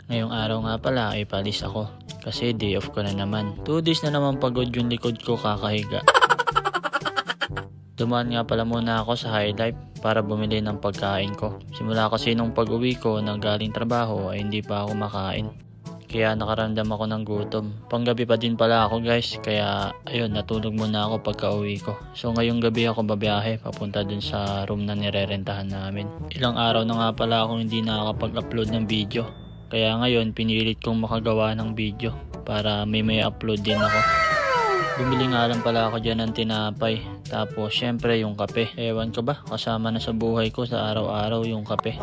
Ngayong araw nga pala ay palis ako kasi day off ko na naman. 2 days na naman pagod yung likod ko kakahiga. Dumaan nga pala muna ako sa High Life para bumili ng pagkain ko. Simula kasi nung pag-uwi ko ng galing trabaho ay hindi pa ako makain. Kaya nakaramdam ako ng gutom. Panggabi pa din pala ako guys. Kaya ayun, natulog muna ako pagka uwi ko. So ngayong gabi ako babiyahe papunta dun sa room na nirerentahan namin. Ilang araw na nga pala akong hindi nakakapag-upload ng video. Kaya ngayon pinilit kong makagawa ng video para may upload din ako. Bumili nga lang pala ako dyan ng tinapay. Tapos syempre yung kape. Ewan ko ba, kasama na sa buhay ko sa araw-araw yung kape.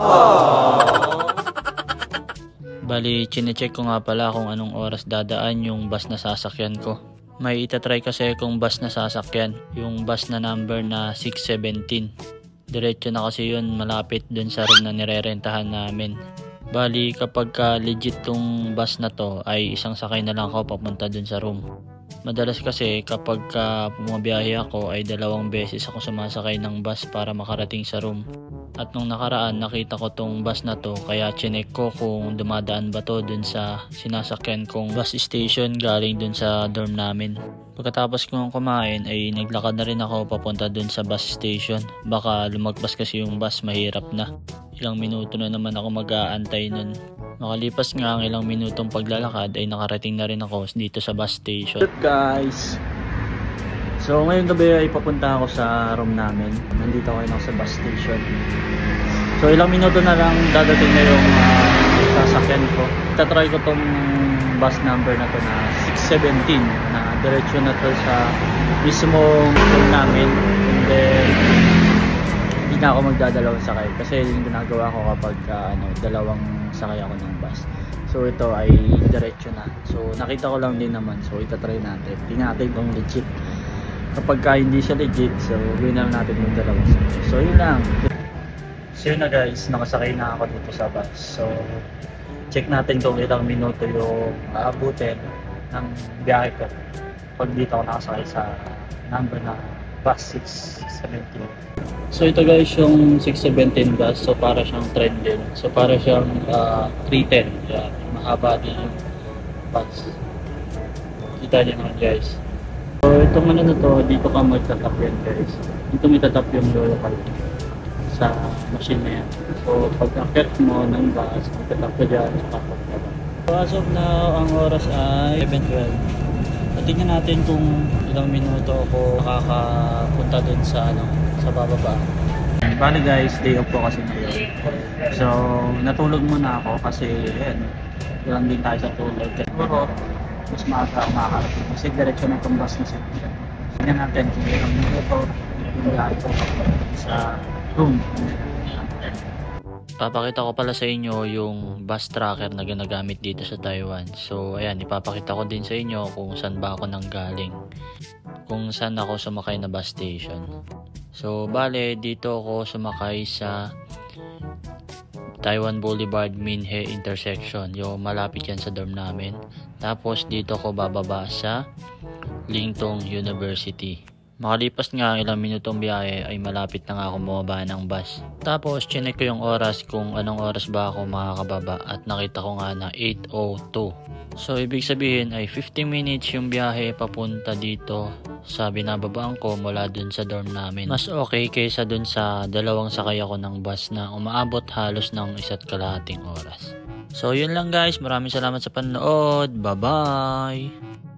Bali, chinecheck ko nga pala kung anong oras dadaan yung bus na sasakyan ko. May itatry kasi kung bus na sasakyan, yung bus na number na 617. Diretso na kasi yun, malapit dun sa room na nirerentahan namin. Bali, kapag legit tong bus na to, ay isang sakay na lang ako papunta dun sa room. Madalas kasi kapag bumabiyahe ako ay 2 beses ako sumasakay ng bus para makarating sa room. At nung nakaraan nakita ko tong bus na to kaya chinek ko kung dumadaan ba to dun sa sinasakyan kong bus station galing dun sa dorm namin. Pagkatapos kong kumain ay naglakad na rin ako papunta dun sa bus station. Baka lumagpas kasi yung bus, mahirap na. Ilang minuto na naman ako mag-aantay nun. Makalipas nga ang ilang minutong paglalakad ay nakarating na rin ako dito sa bus station. Good guys! So ngayong gabi ay papunta ako sa room namin. Nandito ako sa bus station. So ilang minuto na lang dadating na yung sasakyan ko. Itatry ko tong bus number na to na 617 na diretsyo na to sa mismong room namin. And then hindi na ako magdadalawang sakay kasi yung ginagawa ko kapag dalawang sakay ako ng bus. So ito ay diretso na. So nakita ko lang din naman. So itatry natin. Tingnan natin kung legit. Kapag hindi siya legit, so gawin na natin yung dalawang sakay. So yun lang. So yun na guys, nakasakay na ako dito sa bus. So check natin kung ilang minuto yung aabutin ng biyahe ko pag dito ako nakasakay sa number na bus 617. So ito guys yung 617 bus. So para siyang trend din. So para siyang 310. Yan, mahaba din yung bus. Kita niyo naman guys. So itong na to, dito ka magtatap yan guys. Dito may tatap yung local sa machine na yan. So pag akit mo ng bus, magtatap ka dyan sa kapag na ba. So as of now, ang oras ay 7:12. Tingnan natin kung ilang minuto ako makakapunta dun sa sa bababa. Bali guys, day off ko kasi ngayon. So natulog muna ako kasi yan, ilang din tayo sa tulog. Siguro mas maaga ako makakarating kasi diretsyo na itong bus na siya. Tingnan natin kung ilang minuto yung lahat ko sa room. Papakita ko pala sa inyo yung bus tracker na ginagamit dito sa Taiwan. So ayan, ipapakita ko din sa inyo kung saan ba ako nanggaling, kung saan ako sumakay na bus station. So bale, dito ako sumakay sa Taiwan Boulevard Minhe intersection, yung malapit yan sa dorm namin. Tapos dito ako bababa sa Lingtong University. Makalipas nga ilang minutong biyahe ay malapit na nga ako bumaba ng bus. Tapos chinek ko yung oras kung anong oras ba ako makakababa at nakita ko nga na 8:02. So ibig sabihin ay 50 minutes yung biyahe papunta dito sa binababaan ko mula dun sa dorm namin. Mas okay kaysa dun sa dalawang sakay ako ng bus na umaabot halos ng 1.5 oras. So yun lang guys, maraming salamat sa panonood. Bye bye!